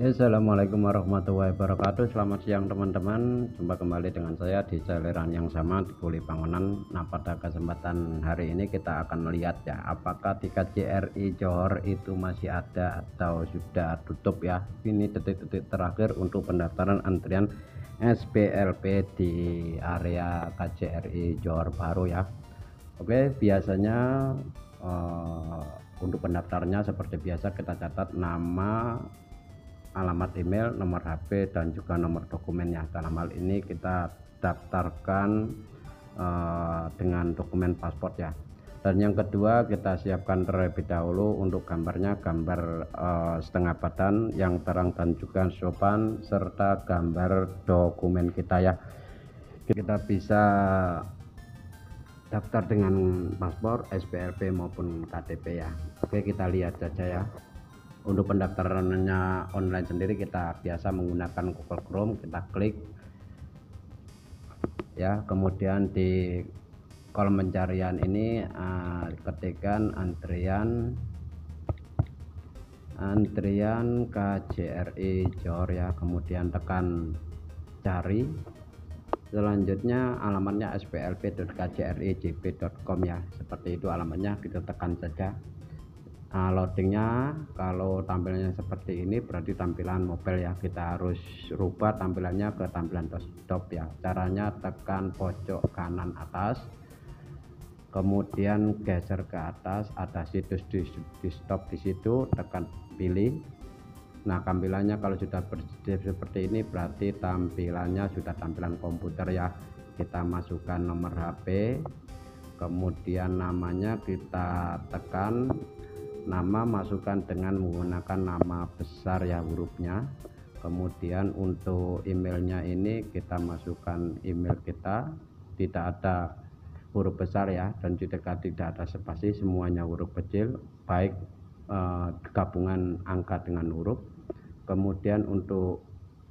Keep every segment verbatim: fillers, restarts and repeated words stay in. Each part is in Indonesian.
Ya, Assalamualaikum warahmatullahi wabarakatuh. Selamat siang teman-teman. Jumpa kembali dengan saya di channel yang sama di Kuli Bangunan. Nah, pada kesempatan hari ini kita akan melihat ya, apakah di K J R I Johor itu masih ada atau sudah tutup ya. Ini detik-detik terakhir untuk pendaftaran antrian S P L P di area K J R I Johor Baru ya. Oke, biasanya eh, untuk pendaftarnya seperti biasa kita catat nama, alamat email, nomor H P, dan juga nomor dokumennya. Dalam hal ini kita daftarkan uh, dengan dokumen paspor ya. Dan yang kedua, kita siapkan terlebih dahulu untuk gambarnya, gambar uh, setengah badan yang terang dan juga sopan, serta gambar dokumen kita ya. Kita bisa daftar dengan paspor, S P L P maupun K T P ya. Oke, kita lihat saja ya. Untuk pendaftarannya online sendiri kita biasa menggunakan Google Chrome. Kita klik ya, kemudian di kolom pencarian ini uh, ketikkan antrian antrian K J R I Johor ya, kemudian tekan cari. Selanjutnya alamatnya s p l p dot k j r i j b dot com ya, seperti itu alamatnya, kita tekan saja. Nah, loadingnya kalau tampilannya seperti ini berarti tampilan mobile ya, kita harus rubah tampilannya ke tampilan desktop ya. Caranya tekan pojok kanan atas, kemudian geser ke atas, ada situs di desktop di situ, tekan pilih. Nah, tampilannya kalau sudah seperti ini berarti tampilannya sudah tampilan komputer ya. Kita masukkan nomor H P, kemudian namanya kita tekan. Nama masukkan dengan menggunakan nama besar ya, hurufnya. Kemudian untuk emailnya ini kita masukkan email kita, tidak ada huruf besar ya, dan juga tidak ada spasi, semuanya huruf kecil, baik eh, gabungan angka dengan huruf. Kemudian untuk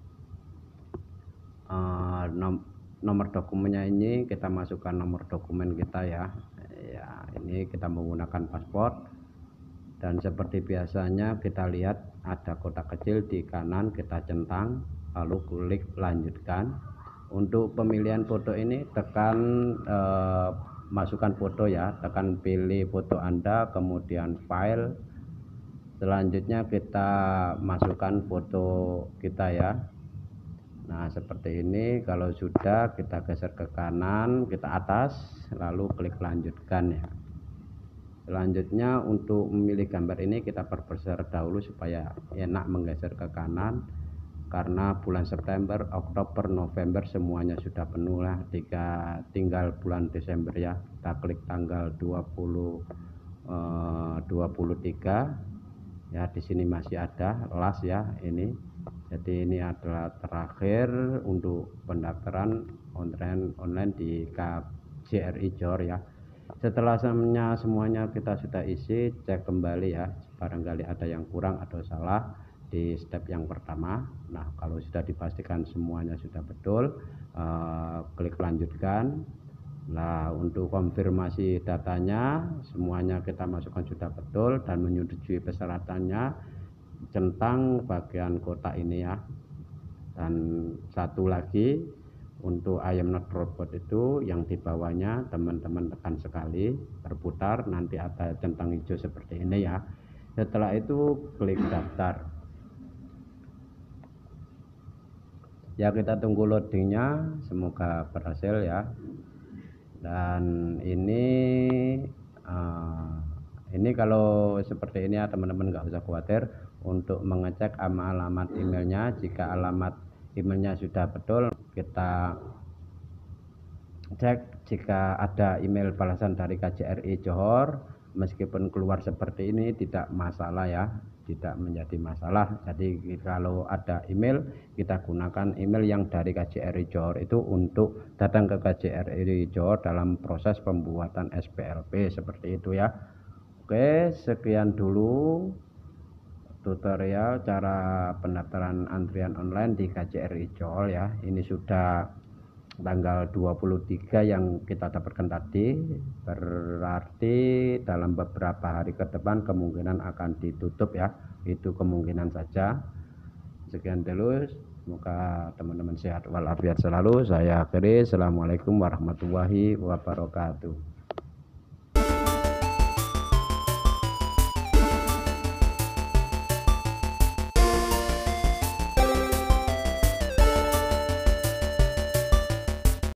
eh, nom nomor dokumennya ini kita masukkan nomor dokumen kita ya. Ya, ini kita menggunakan paspor. Dan seperti biasanya kita lihat ada kotak kecil di kanan, kita centang lalu klik lanjutkan. Untuk pemilihan foto ini tekan eh, masukkan foto ya, tekan pilih foto Anda, kemudian file. Selanjutnya kita masukkan foto kita ya. Nah, seperti ini. Kalau sudah, kita geser ke kanan, kita atas, lalu klik lanjutkan ya. Selanjutnya untuk memilih gambar ini kita perbesar dahulu supaya enak menggeser ke kanan, karena bulan September, Oktober, November semuanya sudah penuh lah, tiga, tinggal bulan Desember ya. Kita klik tanggal dua puluh, dua puluh tiga ya, di sini masih ada last ya ini. Jadi ini adalah terakhir untuk pendaftaran online online di K J R I Johor ya. Setelah semuanya semuanya kita sudah isi, cek kembali ya, barangkali ada yang kurang atau salah di step yang pertama. Nah, kalau sudah dipastikan semuanya sudah betul, uh, klik lanjutkan. Nah, untuk konfirmasi datanya semuanya kita masukkan sudah betul dan menyetujui persyaratannya, centang bagian kotak ini ya. Dan satu lagi, untuk I am not robot itu yang di bawahnya teman-teman tekan sekali, berputar, nanti ada centang hijau seperti ini ya. Setelah itu klik daftar ya, kita tunggu loadingnya, semoga berhasil ya. Dan ini uh, ini kalau seperti ini ya teman-teman, nggak usah khawatir untuk mengecek alamat emailnya. Jika alamat emailnya sudah betul, kita cek. Jika ada email balasan dari K J R I Johor, meskipun keluar seperti ini tidak masalah ya, tidak menjadi masalah. Jadi kalau ada email, kita gunakan email yang dari K J R I Johor itu untuk datang ke K J R I Johor dalam proses pembuatan S P L P, seperti itu ya. Oke, sekian dulu tutorial cara pendaftaran antrian online di K J R I Johor ya. Ini sudah tanggal dua puluh tiga yang kita dapatkan tadi, berarti dalam beberapa hari ke depan kemungkinan akan ditutup ya, itu kemungkinan saja. Sekian dulu, semoga teman-teman sehat walafiat selalu. Saya akhiri, assalamualaikum warahmatullahi wabarakatuh.